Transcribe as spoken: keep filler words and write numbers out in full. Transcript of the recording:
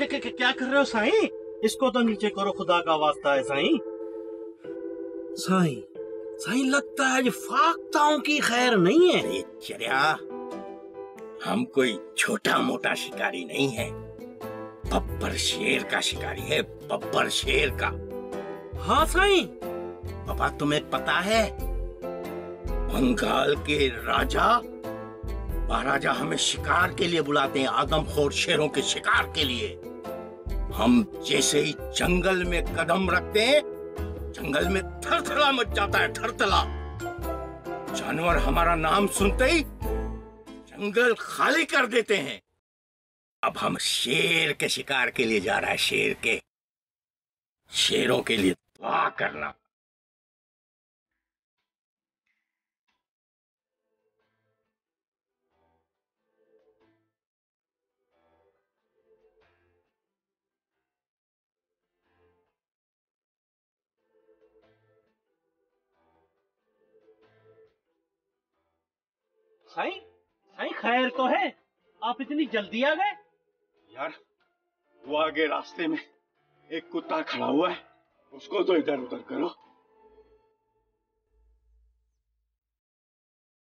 क्या, क्या, क्या कर रहे हो साईं? इसको तो नीचे करो, खुदा का वास्ता है साईं। साईं साईं लगता है फाख्ताओं की खैर नहीं है। चरिया, हम कोई छोटा मोटा शिकारी नहीं है, बब्बर शेर का शिकारी है, बब्बर शेर का। हाँ साईं। पापा तुम्हें पता है, बंगाल के राजा महाराजा हमें शिकार के लिए बुलाते हैं, आदमखोर शेरों के शिकार के लिए। हम जैसे ही जंगल में कदम रखते हैं, जंगल में थरथला मच जाता है, थरथला। जानवर हमारा नाम सुनते ही जंगल खाली कर देते हैं। अब हम शेर के शिकार के लिए जा रहा है, शेर के। शेरों के लिए दुआ करना। साईं साईं खैर तो है, आप इतनी जल्दी आ गए? यार वो आगे रास्ते में एक कुत्ता खड़ा हुआ है, उसको तो इधर उधर करो।